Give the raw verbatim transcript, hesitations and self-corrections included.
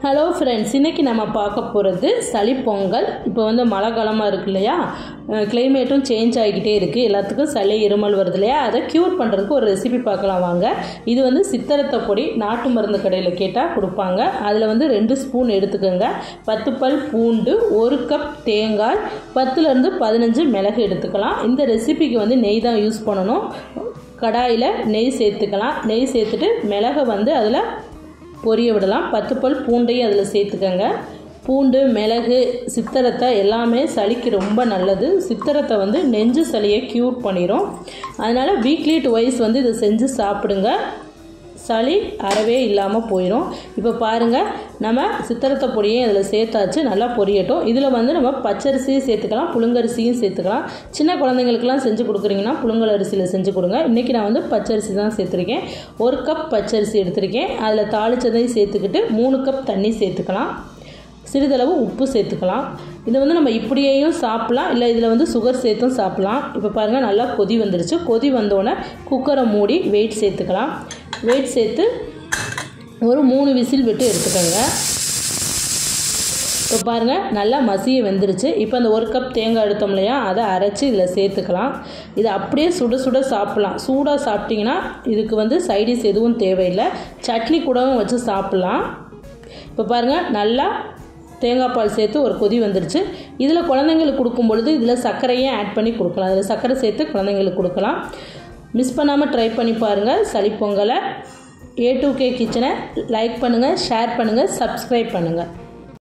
Hello friends, இன்றைக்கி நம்ம பார்க்க போகிறது சளி பொங்கல். இப்போ வந்து மழை காலமாக இருக்கு இல்லையா, கிளைமேட்டும் சேஞ்ச் ஆகிக்கிட்டே இருக்குது, எல்லாத்துக்கும் சளி இருமல் வருது இல்லையா, அதை க்யூர் பண்ணுறதுக்கு ஒரு ரெசிபி பார்க்கலாம் வாங்க. இது வந்து சித்தரத்தை பொடி நாட்டு மருந்து கடையில் கேட்டால் கொடுப்பாங்க. அதில் வந்து ரெண்டு ஸ்பூன் எடுத்துக்கோங்க, பத்து பல் பூண்டு, ஒரு கப் தேங்காய், பத்துலேருந்து பதினஞ்சு மிளகு எடுத்துக்கலாம். இந்த ரெசிபிக்கு வந்து நெய் தான் யூஸ் பண்ணணும். கடாயில் நெய் சேர்த்துக்கலாம். நெய் சேர்த்துட்டு மிளகை வந்து அதில் பொரிய விடலாம். பத்து பல் பூண்டையும் அதில் சேர்த்துக்கங்க. பூண்டு, மிளகு, சித்தரத்தை எல்லாமே சளிக்கு ரொம்ப நல்லது. சித்தரத்தை வந்து நெஞ்சு சளியை க்யூர் பண்ணிடும். அதனால் வீக்லி டுவைஸ் வந்து இதை செஞ்சு சாப்பிடுங்க, சளி அறவே இல்லாமல் போயிடும். இப்போ பாருங்கள், நம்ம சித்தரத்தை பொடியும் இதில் சேர்த்தாச்சு, நல்லா பொரியட்டும். இதில் வந்து நம்ம பச்சரிசியும் சேர்த்துக்கலாம், புழுங்கரிசியும் சேர்த்துக்கலாம். சின்ன குழந்தைங்களுக்கெல்லாம் செஞ்சு கொடுக்குறீங்கன்னா புழுங்கல் அரிசியில் செஞ்சு கொடுங்க. இன்றைக்கி நான் வந்து பச்சரிசி தான் சேர்த்துருக்கேன். ஒரு கப் பச்சரிசி எடுத்திருக்கேன். அதில் தாளித்ததையும் சேர்த்துக்கிட்டு மூணு கப் தண்ணி சேர்த்துக்கலாம். சிறிதளவு உப்பு சேர்த்துக்கலாம். இதை வந்து நம்ம இப்படியேயும் சாப்பிட்லாம், இல்லை இதில் வந்து சுகர் சேர்த்தும் சாப்பிட்லாம். இப்போ பாருங்கள், நல்லா கொதி வந்துருச்சு. கொதி வந்தோடனே குக்கரை மூடி வெயிட் சேர்த்துக்கலாம். வெயிட் சேர்த்து ஒரு மூணு விசில் விட்டு எடுத்துக்கோங்க. இப்போ பாருங்கள், நல்லா மசிய வெந்துருச்சு. இப்போ அந்த ஒரு கப் தேங்காய் எடுத்தோம் இல்லையா, அதை அரைச்சி இதில் சேர்த்துக்கலாம். இதை அப்படியே சுட சுட சாப்பிட்லாம். சூடாக சாப்பிட்டிங்கன்னா இதுக்கு வந்து சைடிஷ் எதுவும் தேவையில்லை, சட்னி கூடவும் வச்சு சாப்பிட்லாம். இப்போ பாருங்கள், நல்லா தேங்காய் பால் சேர்த்து ஒரு கொதி வந்துருச்சு. இதில் குழந்தைங்களுக்கு கொடுக்கும் பொழுது இதில் சர்க்கரையும் ஆட் பண்ணி கொடுக்கலாம். இதில் சர்க்கரை சேர்த்து குழந்தைங்களுக்கு கொடுக்கலாம். மிஸ் பண்ணாமல் ட்ரை பண்ணி பாருங்கள் சளி பொங்கலை. ஏ டூ கே கிச்சனை லைக் பண்ணுங்கள், ஷேர் பண்ணுங்கள், சப்ஸ்கிரைப் பண்ணுங்கள்.